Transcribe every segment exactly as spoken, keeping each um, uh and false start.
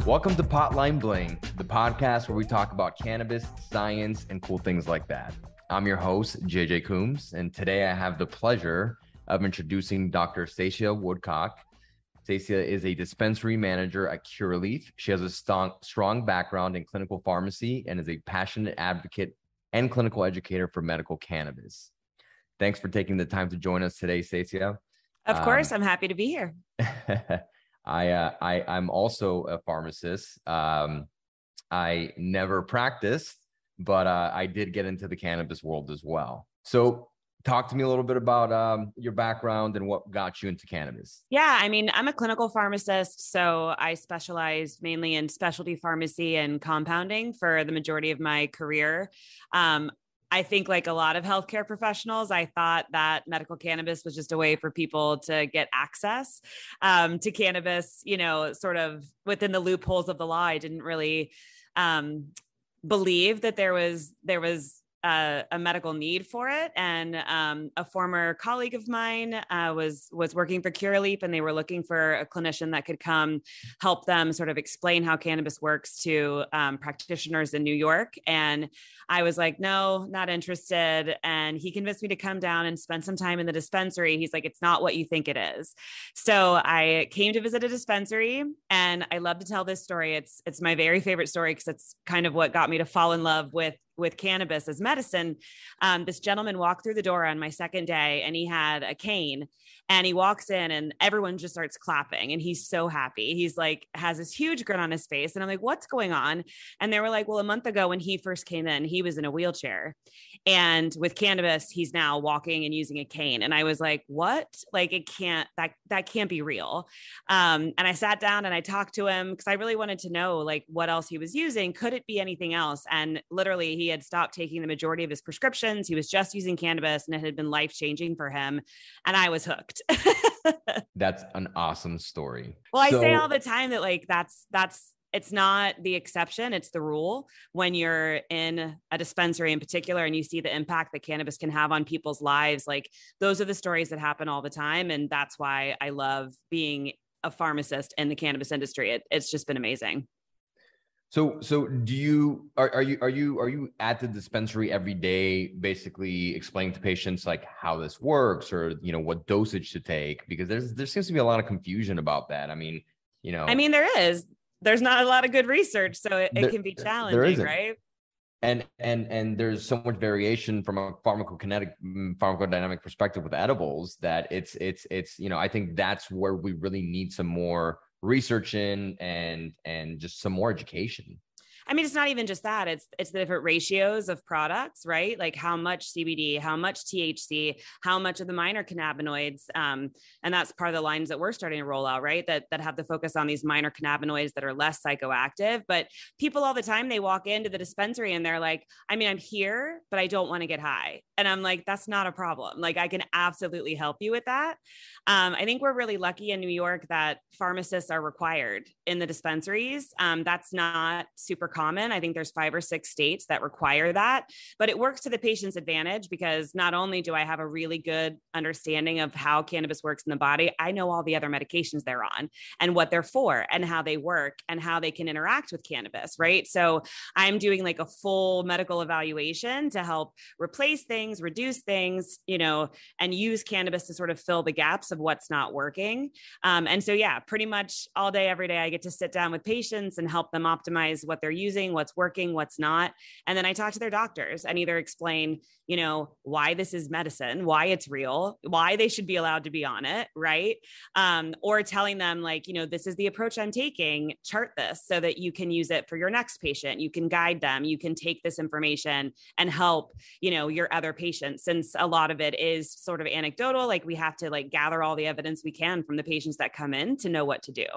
Welcome to Potline Bling, the podcast where we talk about cannabis, science, and cool things like that. I'm your host, J J Coombs, and today I have the pleasure of introducing Doctor Stacia Woodcock. Stacia is a dispensary manager at Curaleaf. She has a strong, strong background in clinical pharmacy and is a passionate advocate and clinical educator for medical cannabis. Thanks for taking the time to join us today, Stacia. Of course, um, I'm happy to be here. I, uh, I, I'm also a pharmacist. Um, I never practiced, but uh, I did get into the cannabis world as well. So talk to me a little bit about um, your background and what got you into cannabis. Yeah, I mean, I'm a clinical pharmacist, so I specialized mainly in specialty pharmacy and compounding for the majority of my career. Um, I think like a lot of healthcare professionals, I thought that medical cannabis was just a way for people to get access um, to cannabis, you know, sort of within the loopholes of the law. I didn't really um, believe that there was, there was Uh, a medical need for it. And um, a former colleague of mine uh, was was working for Curaleaf, and they were looking for a clinician that could come help them sort of explain how cannabis works to um, practitioners in New York. And I was like, no, not interested. And he convinced me to come down and spend some time in the dispensary. He's like, it's not what you think it is. So I came to visit a dispensary, and I love to tell this story. It's it's my very favorite story because it's kind of what got me to fall in love with with cannabis as medicine. Um, this gentleman walked through the door on my second day, and he had a cane, and he walks in and everyone just starts clapping, and he's so happy. He's like, has this huge grin on his face. And I'm like, what's going on? And they were like, well, a month ago when he first came in, he was in a wheelchair, and with cannabis, he's now walking and using a cane. And I was like, what? Like, it can't, that, that can't be real. Um, and I sat down and I talked to him because I really wanted to know like what else he was using. Could it be anything else? And literally he He had stopped taking the majority of his prescriptions. He was just using cannabis, and it had been life-changing for him. And I was hooked. That's an awesome story. Well, so, I say all the time that like, that's, that's, it's not the exception. It's the rule. When you're in a dispensary in particular, and you see the impact that cannabis can have on people's lives, like those are the stories that happen all the time. And that's why I love being a pharmacist in the cannabis industry. It, it's just been amazing. So, so do you, are, are you, are you, are you at the dispensary every day, basically explaining to patients like how this works, or, you know, what dosage to take? Because there's, there seems to be a lot of confusion about that. I mean, you know, I mean, there is, there's not a lot of good research, so it, there, it can be challenging, right? And, and, and there's so much variation from a pharmacokinetic, pharmacodynamic perspective with edibles that it's, it's, it's, you know, I think that's where we really need some more research in and and just some more education. I mean, it's not even just that. It's it's the different ratios of products, right? Like how much C B D, how much T H C, how much of the minor cannabinoids. Um, and that's part of the lines that we're starting to roll out, right? That that have the focus on these minor cannabinoids that are less psychoactive. But people all the time, they walk into the dispensary and they're like, I mean, I'm here, but I don't want to get high. And I'm like, that's not a problem. Like, I can absolutely help you with that. Um, I think we're really lucky in New York that pharmacists are required in the dispensaries. Um, that's not super common. I think there's five or six states that require that, but it works to the patient's advantage because not only do I have a really good understanding of how cannabis works in the body, I know all the other medications they're on and what they're for and how they work and how they can interact with cannabis, right? So I'm doing like a full medical evaluation to help replace things, reduce things, you know, and use cannabis to sort of fill the gaps of what's not working. Um, and so, yeah, pretty much all day, every day, I get to sit down with patients and help them optimize what they're using, what's working, what's not. And then I talk to their doctors and either explain, you know, why this is medicine, why it's real, why they should be allowed to be on it, right? Um, or telling them like, you know, this is the approach I'm taking, chart this so that you can use it for your next patient. You can guide them, you can take this information and help, you know, your other patients. Since a lot of it is sort of anecdotal, like we have to like gather all the evidence we can from the patients that come in to know what to do.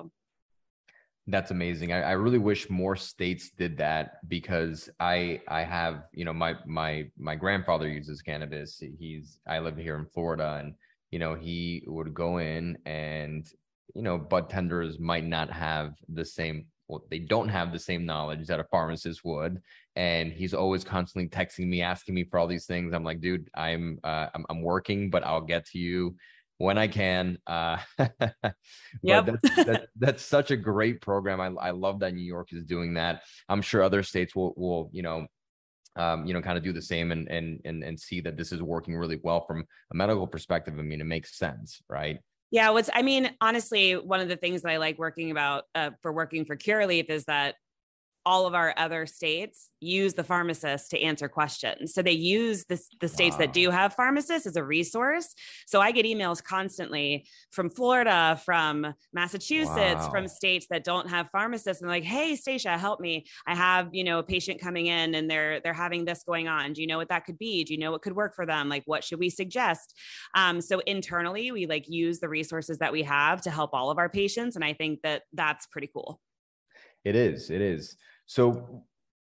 That's amazing. I, I really wish more states did that because I I have, you know, my my my grandfather uses cannabis. He's I live here in Florida, and you know, he would go in and, you know, bud tenders might not have the same, well, they don't have the same knowledge that a pharmacist would. And he's always constantly texting me, asking me for all these things. I'm like, dude, I'm uh, I'm, I'm working, but I'll get to you. when I can. Uh, but Yep. that's, that, that's such a great program. I, I love that New York is doing that. I'm sure other states will, will, you know, um, you know, kind of do the same and, and, and, and see that this is working really well from a medical perspective. I mean, it makes sense, right? Yeah. What's, I mean, honestly, one of the things that I like working about uh, for working for Curaleaf is that all of our other states use the pharmacist to answer questions. So they use this, the states wow. that do have pharmacists as a resource. So I get emails constantly from Florida, from Massachusetts, wow. from states that don't have pharmacists. And like, hey, Stacia, help me. I have, you know, a patient coming in and they're, they're having this going on. Do you know what that could be? Do you know what could work for them? Like, what should we suggest? Um, so internally, we like use the resources that we have to help all of our patients. And I think that that's pretty cool. It is, it is. So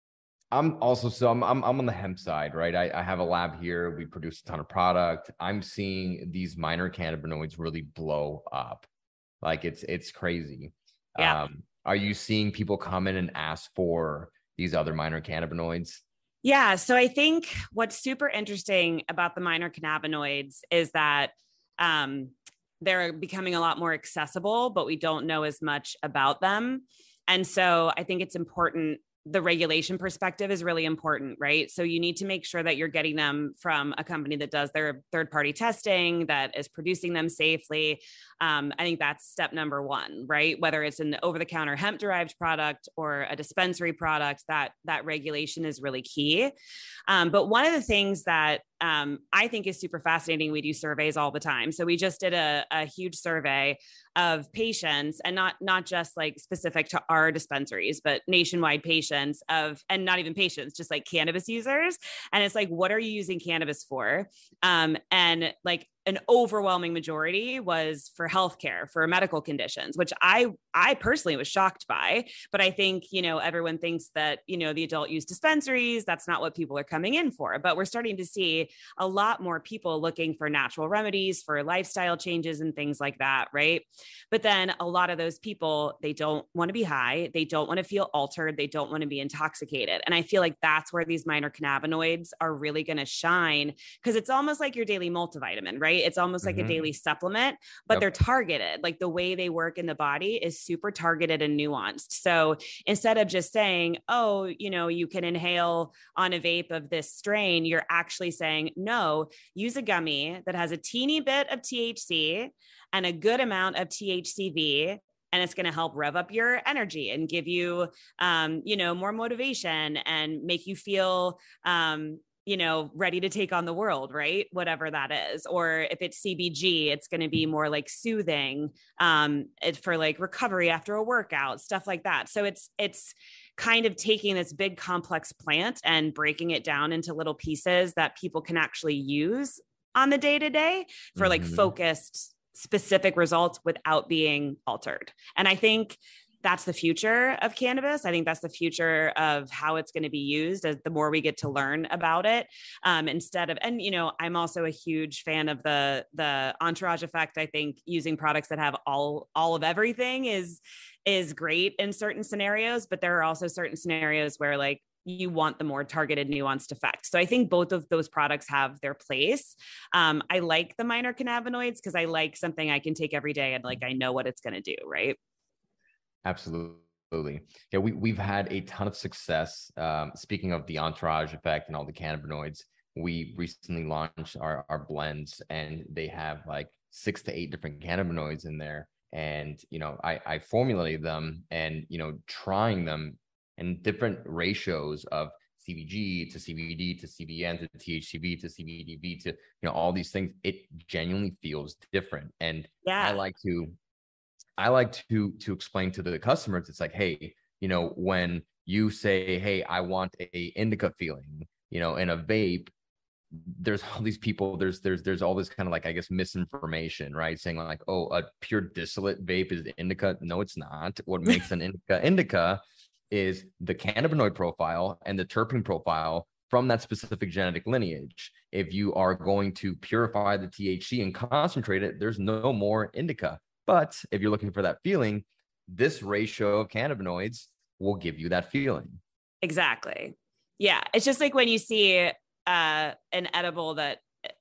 I'm also, so I'm, I'm, I'm on the hemp side, right? I, I have a lab here. We produce a ton of product. I'm seeing these minor cannabinoids really blow up. Like it's, it's crazy. Yeah. Um, are you seeing people come in and ask for these other minor cannabinoids? Yeah. So I think what's super interesting about the minor cannabinoids is that, um, they're becoming a lot more accessible, but we don't know as much about them. And so I think it's important. The regulation perspective is really important, right? So you need to make sure that you're getting them from a company that does their third-party testing, that is producing them safely. Um, I think that's step number one, right? Whether it's an over-the-counter hemp-derived product or a dispensary product, that that regulation is really key. Um, but one of the things that um, I think is super fascinating, we do surveys all the time. So we just did a, a huge survey of patients, and not not just like specific to our dispensaries, but nationwide patients of, and not even patients, just like cannabis users. And it's like, what are you using cannabis for? Um, and like an overwhelming majority was for healthcare, for medical conditions, which I, I personally was shocked by, but I think, you know, everyone thinks that, you know, the adult use dispensaries, that's not what people are coming in for, but we're starting to see a lot more people looking for natural remedies, for lifestyle changes and things like that. Right. But then a lot of those people, they don't want to be high. They don't want to feel altered. They don't want to be intoxicated. And I feel like that's where these minor cannabinoids are really going to shine, because it's almost like your daily multivitamin, right? It's almost like mm-hmm. a daily supplement, but yep. they're targeted. Like the way they work in the body is super targeted and nuanced. So instead of just saying, oh, you know, you can inhale on a vape of this strain, you're actually saying, no, use a gummy that has a teeny bit of T H C and a good amount of T H C V. And it's going to help rev up your energy and give you, um, you know, more motivation and make you feel, um, you know, ready to take on the world, right? Whatever that is. Or if it's C B G, it's going to be more like soothing, um, it's for like recovery after a workout, stuff like that. So it's, it's kind of taking this big complex plant and breaking it down into little pieces that people can actually use on the day to day for mm-hmm. like focused, specific results without being altered. And I think that's the future of cannabis. I think that's the future of how it's going to be used as the more we get to learn about it, um, instead of, and, you know, I'm also a huge fan of the, the entourage effect. I think using products that have all, all of everything is, is great in certain scenarios, but there are also certain scenarios where like you want the more targeted, nuanced effect. So I think both of those products have their place. Um, I like the minor cannabinoids because I like something I can take every day and like, I know what it's going to do. Right. Absolutely. Yeah, we, we've had a ton of success. Um, speaking of the entourage effect and all the cannabinoids, we recently launched our, our blends, and they have like six to eight different cannabinoids in there. And, you know, I, I formulated them and, you know, trying them in different ratios of C B G to C B D to C B N to T H C V to C B D V to, you know, all these things. It genuinely feels different. And yeah. I like to I like to to explain to the customers, it's like, hey, you know, when you say, hey, I want a indica feeling, you know, in a vape, there's all these people, there's there's there's all this kind of like, I guess, misinformation, right? Saying like, oh, a pure distillate vape is indica. No, it's not. What makes an indica indica is the cannabinoid profile and the terpene profile from that specific genetic lineage. If you are going to purify the T H C and concentrate it, there's no more indica. But if you're looking for that feeling, this ratio of cannabinoids will give you that feeling. Exactly. Yeah. It's just like when you see uh, an edible that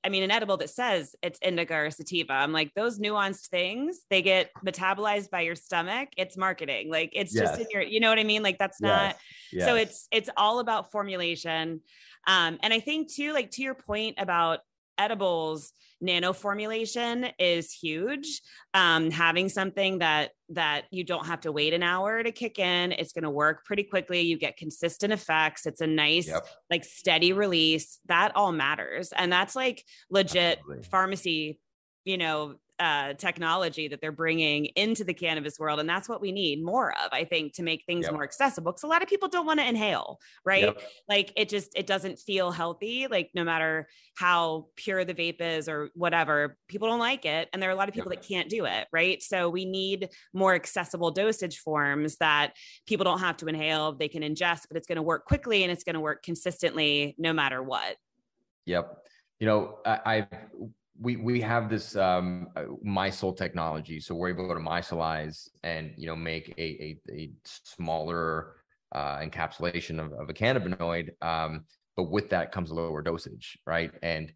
I mean, an edible that says it's indica or sativa. I'm like, those nuanced things, they get metabolized by your stomach. It's marketing. Like it's Yes. just in your, you know what I mean? Like that's Yes. not, Yes. so it's, it's all about formulation. Um, and I think too, like to your point about edibles, nano formulation is huge. Um, having something that, that you don't have to wait an hour to kick in, it's going to work pretty quickly. You get consistent effects. It's a nice, yep. like steady release. That all matters. And that's like legit Absolutely. Pharmacy, you know, uh, technology that they're bringing into the cannabis world. And that's what we need more of, I think, to make things yep. more accessible. Because a lot of people don't want to inhale, right? Yep. Like it just, it doesn't feel healthy. Like no matter how pure the vape is or whatever, people don't like it. And there are a lot of people yep. that can't do it, right? So we need more accessible dosage forms that people don't have to inhale. They can ingest, but it's going to work quickly and it's going to work consistently no matter what. Yep. You know, I, I've, we we have this um, micelle technology, so we're able to micelize and you know make a a, a smaller uh, encapsulation of, of a cannabinoid, um, but with that comes a lower dosage, right? And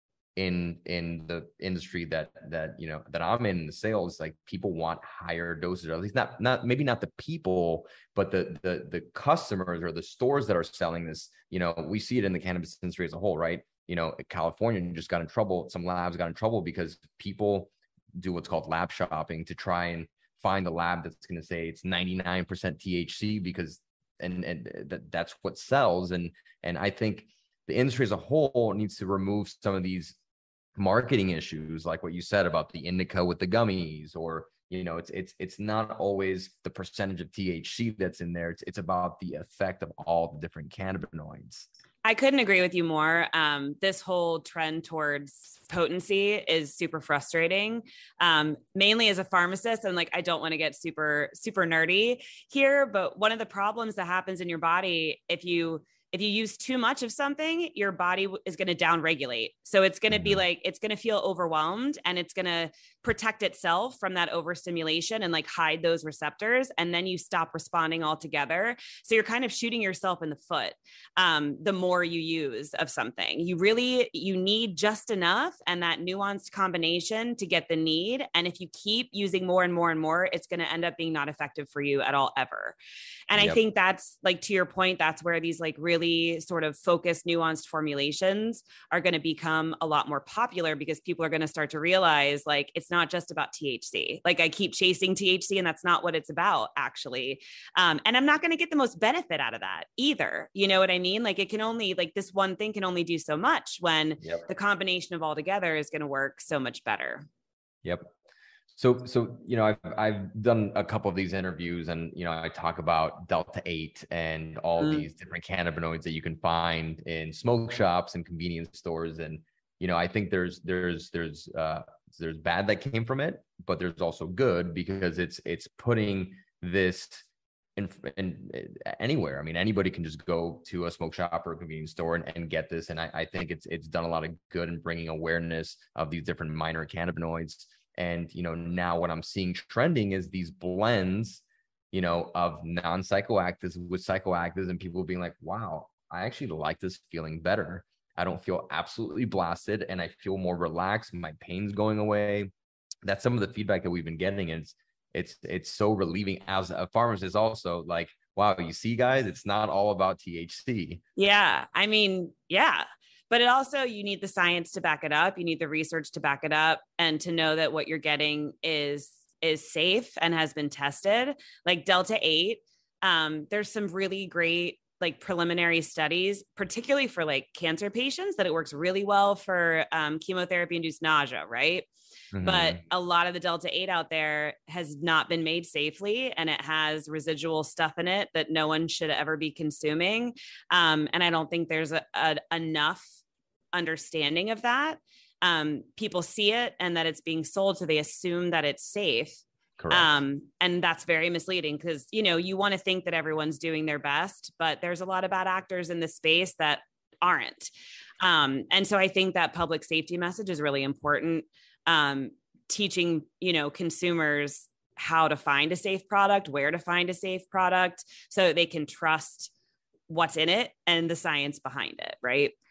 in in the industry that that you know that I'm in, the sales, like people want higher dosage, or at least not not maybe not the people, but the the the customers or the stores that are selling this. You know, we see it in the cannabis industry as a whole, right? You know, California just got in trouble. Some labs got in trouble because people do what's called lab shopping to try and find the lab that's going to say it's ninety-nine percent T H C because, and, and that, that's what sells. And, and I think the industry as a whole needs to remove some of these marketing issues, like what you said about the indica with the gummies, or, you know, it's, it's, it's not always the percentage of T H C that's in there. It's, it's about the effect of all the different cannabinoids. I couldn't agree with you more. Um, this whole trend towards potency is super frustrating. Um, mainly as a pharmacist, and like, I don't want to get super, super nerdy here, but one of the problems that happens in your body, if you, if you use too much of something, your body is going to downregulate. So it's going to mm-hmm. be like, it's going to feel overwhelmed and it's going to protect itself from that overstimulation and like hide those receptors. And then you stop responding altogether. So you're kind of shooting yourself in the foot. Um, the more you use of something, you really, you need just enough and that nuanced combination to get the need. And if you keep using more and more and more, it's going to end up being not effective for you at all, ever. And yep. I think that's like, to your point, that's where these like really sort of focused, nuanced formulations are going to become a lot more popular because people are going to start to realize like, it's not just about T H C. Like I keep chasing T H C and that's not what it's about actually. Um, and I'm not going to get the most benefit out of that either. You know what I mean? Like it can only, like this one thing can only do so much when yep. the combination of all together is going to work so much better. Yep. So, so, you know, I've, I've done a couple of these interviews and, you know, I talk about Delta eight and all mm. these different cannabinoids that you can find in smoke shops and convenience stores. And, you know, I think there's, there's, there's, uh, there's bad that came from it, but there's also good because it's, it's putting this in, in anywhere. I mean, anybody can just go to a smoke shop or a convenience store and, and get this. And I, I think it's, it's done a lot of good in bringing awareness of these different minor cannabinoids. And, you know, now what I'm seeing trending is these blends, you know, of non-psychoactives with psychoactives and people being like, wow, I actually like this feeling better. I don't feel absolutely blasted and I feel more relaxed. My pain's going away. That's some of the feedback that we've been getting. And it's, it's, it's so relieving as a pharmacist also, like, wow, you see guys, it's not all about T H C. Yeah. I mean, yeah. But it also, you need the science to back it up. You need the research to back it up and to know that what you're getting is, is safe and has been tested. Like Delta eight, um, there's some really great like preliminary studies, particularly for like cancer patients, that it works really well for um, chemotherapy induced nausea, right? Mm-hmm. But a lot of the Delta eight out there has not been made safely and it has residual stuff in it that no one should ever be consuming. Um, and I don't think there's a, a, enough understanding of that. Um, people see it and that it's being sold, so they assume that it's safe. Correct. Um, and that's very misleading because, you know, you want to think that everyone's doing their best, but there's a lot of bad actors in this space that aren't. Um, and so I think that public safety message is really important. Um, teaching, you know, consumers how to find a safe product, where to find a safe product so they can trust what's in it and the science behind it. Right.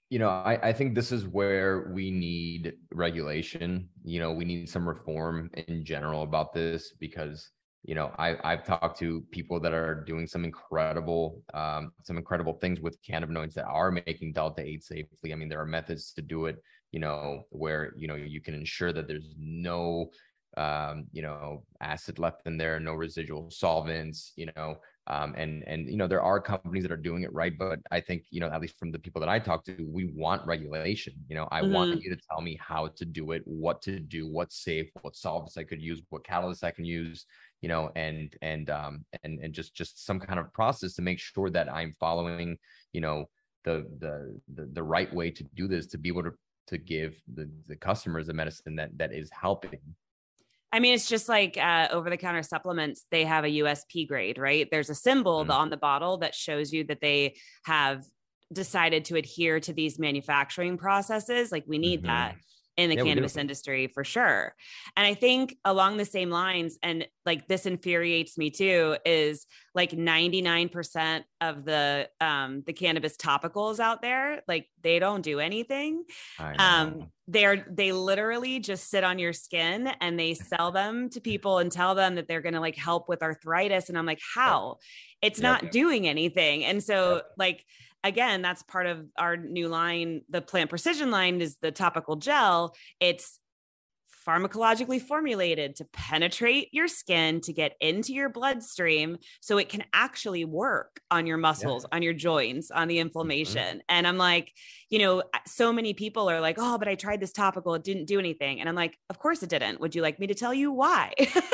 you know, I, I think this is where we need regulation. You know, we need some reform in general about this because, you know, I, I've talked to people that are doing some incredible, um, some incredible things with cannabinoids that are making delta eight safely. I mean, there are methods to do it, you know, where, you know, you can ensure that there's no, um, you know, acid left in there, no residual solvents, you know, um, and, and, you know, there are companies that are doing it right. But I think, you know, at least from the people that I talk to, we want regulation. You know, I mm-hmm. want you to tell me how to do it, what to do, what's safe, what solvents I could use, what catalysts I can use, you know, and, and, um, and, and just, just some kind of process to make sure that I'm following, you know, the, the, the, the right way to do this, to be able to, to give the, the customers the medicine that, that is helping. I mean, it's just like uh, over-the-counter supplements. They have a U S P grade, right? There's a symbol mm-hmm. on the bottle that shows you that they have decided to adhere to these manufacturing processes. Like we need mm-hmm. that in the yeah, cannabis industry for sure. And I think along the same lines, and like this infuriates me too, is like ninety-nine percent of the, um, the cannabis topicals out there, like they don't do anything. Um, they're, they literally just sit on your skin and they sell them to people and tell them that they're going to like help with arthritis. And I'm like, how? It's yep. not yep. doing anything. And so yep. like, again, that's part of our new line. The Plant Precision line is the topical gel. It's pharmacologically formulated to penetrate your skin, to get into your bloodstream so it can actually work on your muscles, yeah. on your joints, on the inflammation. Mm-hmm. And I'm like, you know, so many people are like, oh, but I tried this topical. It didn't do anything. And I'm like, of course it didn't. Would you like me to tell you why?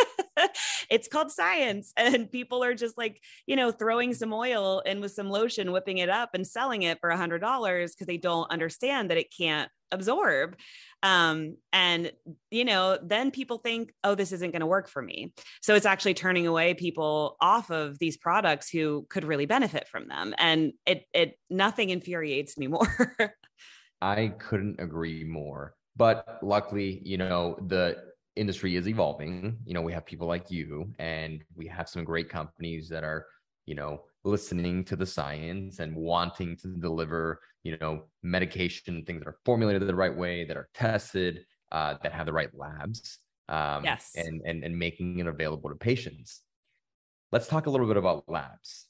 It's called science. And people are just like, you know, throwing some oil in with some lotion, whipping it up and selling it for a hundred dollars because they don't understand that it can't absorb. Um, and, you know, then people think, oh, this isn't going to work for me. So it's actually turning away people off of these products who could really benefit from them. And it, it, nothing infuriates me more. I couldn't agree more, but luckily, you know, the industry is evolving. You know, we have people like you, and we have some great companies that are, you know, listening to the science and wanting to deliver, you know, medication, things that are formulated the right way, that are tested, uh, that have the right labs, um, yes. and, and, and making it available to patients. Let's talk a little bit about labs.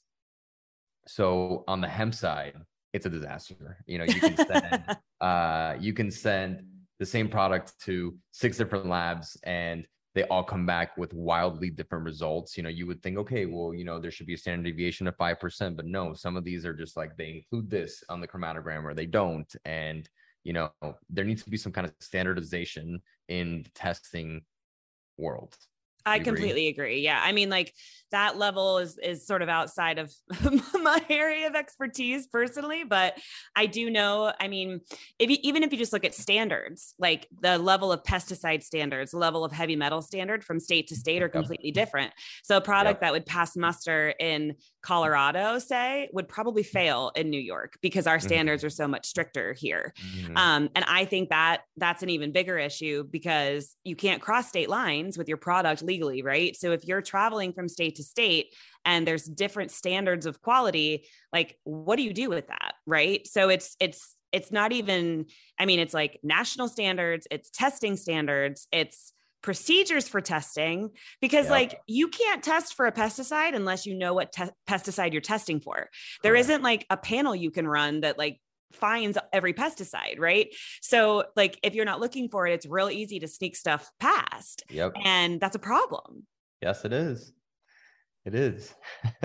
So on the hemp side, it's a disaster. You know, you can send, uh, you can send the same product to six different labs and they all come back with wildly different results. You know, you would think, okay, well, you know, there should be a standard deviation of five percent, but no, some of these are just like, they include this on the chromatogram or they don't. And, you know, there needs to be some kind of standardization in the testing world. I completely agree. Yeah. I mean, like that level is, is sort of outside of my area of expertise personally, but I do know, I mean, if you, even if you just look at standards, like the level of pesticide standards, the level of heavy metal standard from state to state are completely yep. different. So a product yep. that would pass muster in Colorado, say, would probably fail in New York because our standards mm-hmm. are so much stricter here. Mm-hmm. Um, and I think that that's an even bigger issue because you can't cross state lines with your product legally, right? So if you're traveling from state to state and there's different standards of quality, like what do you do with that? Right. So it's, it's, it's not even, I mean, it's like national standards, it's testing standards, it's procedures for testing, because yep. like you can't test for a pesticide unless you know what te- pesticide you're testing for. Correct. There isn't like a panel you can run that like finds every pesticide, right? So like if you're not looking for it, it's real easy to sneak stuff past. Yep. And that's a problem. Yes, it is. It is.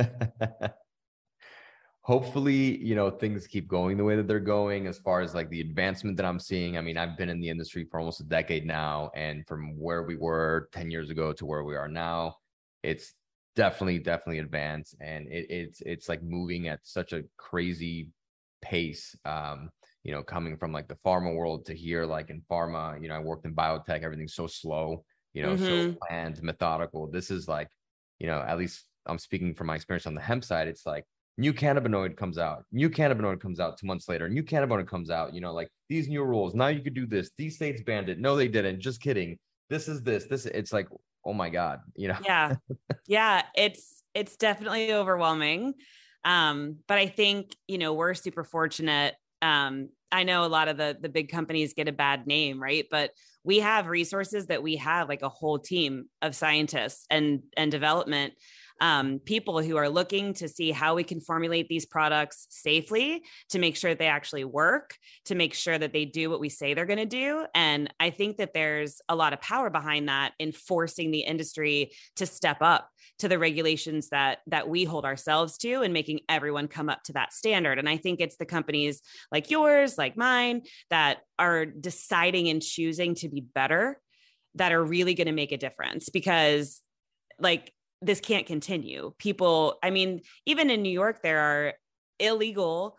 Hopefully, you know, things keep going the way that they're going as far as like the advancement that I'm seeing. I mean, I've been in the industry for almost a decade now, and from where we were ten years ago to where we are now, it's definitely, definitely advanced. And it, it's, it's like moving at such a crazy pace, um, you know, coming from like the pharma world to here, like in pharma, you know, I worked in biotech, everything's so slow, you know, mm-hmm. so planned, methodical. This is like, you know, at least I'm speaking from my experience on the hemp side. It's like, new cannabinoid comes out, new cannabinoid comes out two months later, new cannabinoid comes out, you know, like these new rules. Now you could do this. These states banned it. No, they didn't. Just kidding. This is this, this, it's like, oh my God, you know? Yeah. Yeah. It's, it's definitely overwhelming. Um, but I think, you know, we're super fortunate, um, I know a lot of the, the big companies get a bad name, right? But we have resources that we have like a whole team of scientists and, and development um, people who are looking to see how we can formulate these products safely to make sure that they actually work, to make sure that they do what we say they're going to do. And I think that there's a lot of power behind that in forcing the industry to step up to the regulations that, that we hold ourselves to and making everyone come up to that standard. And I think it's the companies like yours, like mine, that are deciding and choosing to be better that are really going to make a difference, because like, this can't continue. People, I mean, even in New York, there are illegal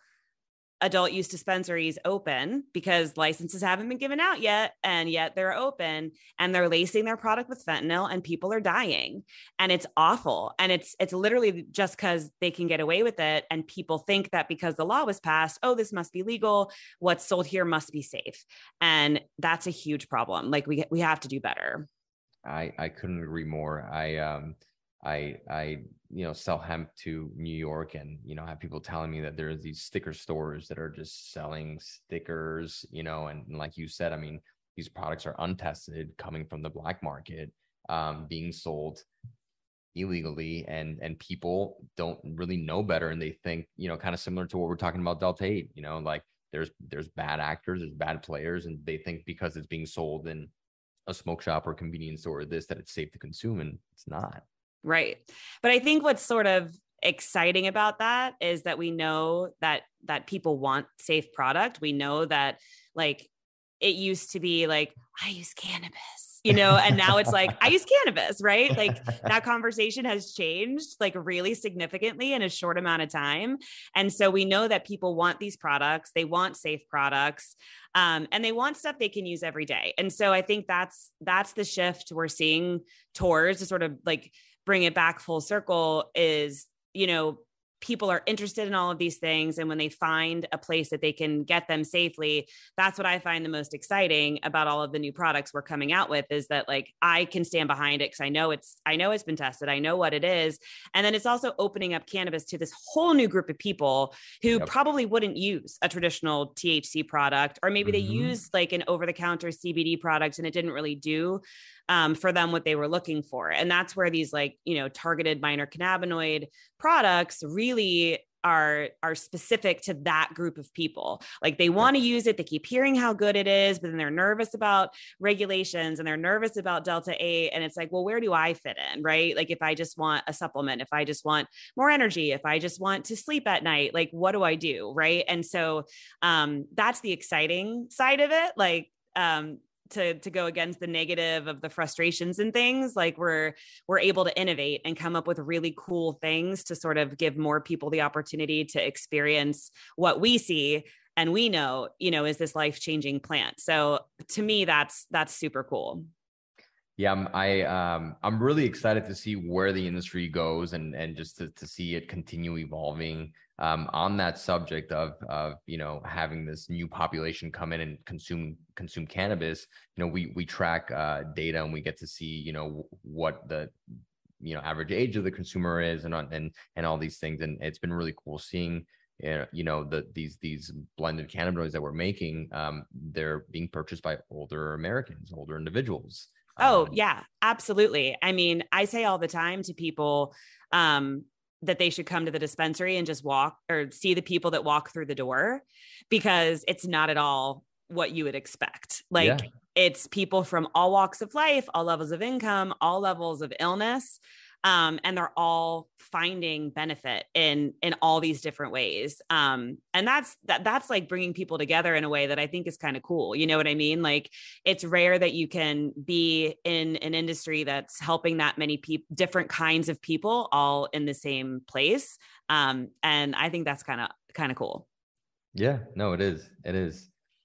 adult use dispensaries open because licenses haven't been given out yet. And yet they're open and they're lacing their product with fentanyl and people are dying. And it's awful. And it's, it's literally just because they can get away with it. And people think that because the law was passed, oh, this must be legal. What's sold here must be safe. And that's a huge problem. Like we, we have to do better. I, I couldn't agree more. I, um, I, I, you know, sell hemp to New York, and, you know, have people telling me that there's these sticker stores that are just selling stickers, you know, and, and like you said, I mean, these products are untested, coming from the black market, um, being sold illegally, and, and people don't really know better. And they think, you know, kind of similar to what we're talking about Delta eight, you know, like there's, there's bad actors, there's bad players, and they think because it's being sold in a smoke shop or convenience store or this, that it's safe to consume, and it's not. Right. But I think what's sort of exciting about that is that we know that, that people want safe product. We know that like it used to be like, I use cannabis, you know, and now it's like, I use cannabis, right? Like that conversation has changed like really significantly in a short amount of time. And so we know that people want these products, they want safe products, um, and they want stuff they can use every day. And so I think that's, that's the shift we're seeing towards to sort of like bring it back full circle is, you know, people are interested in all of these things. And when they find a place that they can get them safely, that's what I find the most exciting about all of the new products we're coming out with, is that like, I can stand behind it because I know it's, I know it's been tested. I know what it is. And then it's also opening up cannabis to this whole new group of people who yep. probably wouldn't use a traditional T H C product, or maybe mm-hmm. they use like an over-the-counter C B D product and it didn't really do Um, for them what they were looking for. And that's where these like, you know, targeted minor cannabinoid products really are, are specific to that group of people. Like they want to use it. They keep hearing how good it is, but then they're nervous about regulations and they're nervous about Delta eight. And it's like, well, where do I fit in? Right? Like if I just want a supplement, if I just want more energy, if I just want to sleep at night, like what do I do? Right. And so um, that's the exciting side of it. Like, um, to, to go against the negative of the frustrations and things, like we're, we're able to innovate and come up with really cool things to sort of give more people the opportunity to experience what we see and we know, you know, is this life-changing plant. So to me, that's, that's super cool. Yeah, I'm, I, um, I'm really excited to see where the industry goes and, and just to, to see it continue evolving. Um, on that subject of, of, you know, having this new population come in and consume, consume cannabis, you know, we, we track uh, data and we get to see, you know, what the, you know, average age of the consumer is and, and, and all these things. And it's been really cool seeing, you know, the, these, these blended cannabinoids that we're making, um, they're being purchased by older Americans, older individuals. Oh, um, yeah, absolutely. I mean, I say all the time to people, um, that they should come to the dispensary and just walk or see the people that walk through the door, because it's not at all what you would expect. Like yeah. It's people from all walks of life, all levels of income, all levels of illness. Um, and they're all finding benefit in, in all these different ways. Um, and that's, that, that's like bringing people together in a way that I think is kind of cool. You know what I mean? Like it's rare that you can be in an industry that's helping that many people, different kinds of people all in the same place. Um, and I think that's kind of, kind of cool. Yeah, no, it is. It is.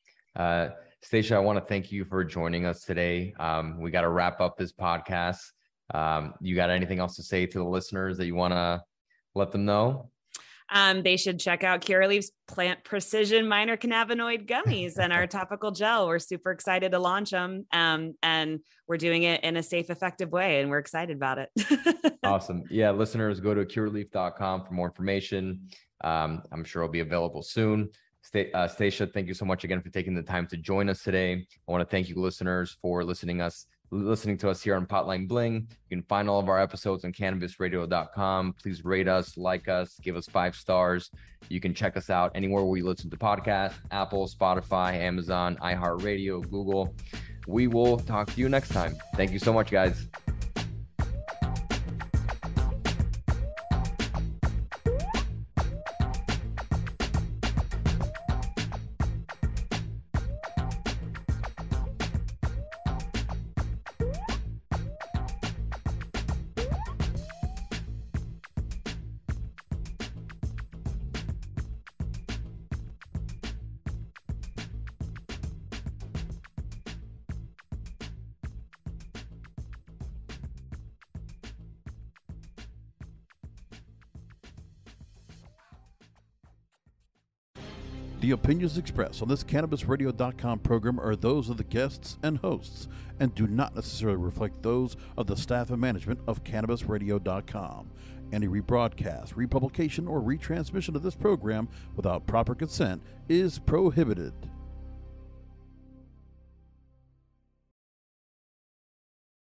Uh, Stacia, I want to thank you for joining us today. Um, we got to wrap up this podcast. Um, you got anything else to say to the listeners that you want to let them know? Um, they should check out Curaleaf's Plant Precision Minor Cannabinoid Gummies and our topical gel. We're super excited to launch them. Um, and we're doing it in a safe, effective way. And we're excited about it. Awesome. Yeah. Listeners, go to curaleaf dot com for more information. Um, I'm sure it'll be available soon. St- uh, Stacia, thank you so much again for taking the time to join us today. I want to thank you listeners for listening us listening to us here on Potline Bling. You can find all of our episodes on cannabis radio dot com. Please rate us, like us, give us five stars. You can check us out anywhere where you listen to podcasts: Apple, Spotify, Amazon, iHeartRadio, Google. We will talk to you next time. Thank you so much, guys. The opinions expressed on this cannabis radio dot com program are those of the guests and hosts and do not necessarily reflect those of the staff and management of cannabis radio dot com. Any rebroadcast, republication, or retransmission of this program without proper consent is prohibited.